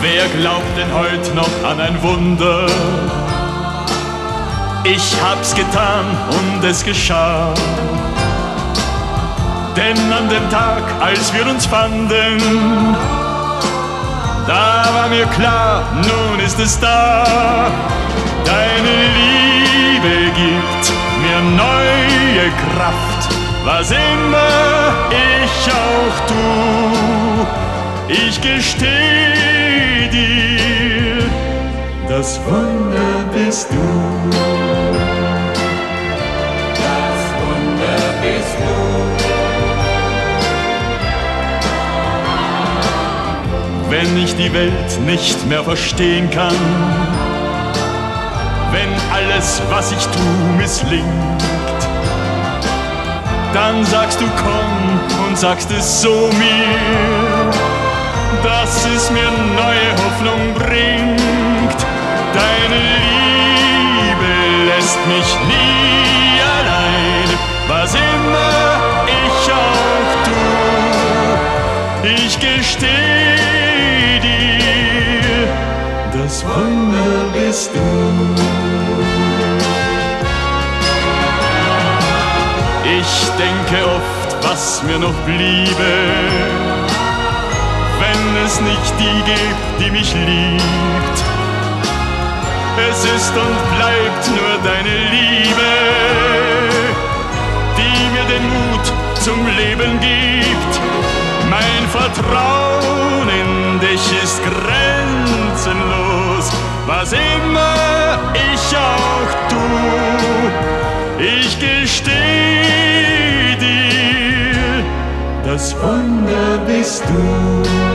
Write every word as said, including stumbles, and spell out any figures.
Wer glaubt denn heute noch an ein Wunder? Ich hab's getan und es geschah. Denn an dem Tag, als wir uns fanden, da war mir klar, nun ist es da. Deine Liebe gibt mir neue Kraft, was immer ich auch tu. Ich gesteh dir, das Wunder bist du. Das Wunder bist du. Wenn ich die Welt nicht mehr verstehen kann, wenn alles, was ich tu, misslingt, dann sagst du komm und sagst es so mir, dass es mir neue Hoffnung bringt. Deine Liebe lässt mich nie allein, was immer ich auch tu. Ich gesteh dir, das Wunder bist du. Ich denke oft, was mir noch bliebe, wenn es nicht die gibt, die mich liebt. Es ist und bleibt nur deine Liebe, die mir den Mut zum Leben gibt. Mein Vertrauen in dich ist grenzenlos, was immer ich auch tu. Ich gesteh dir, das Wunder bist du.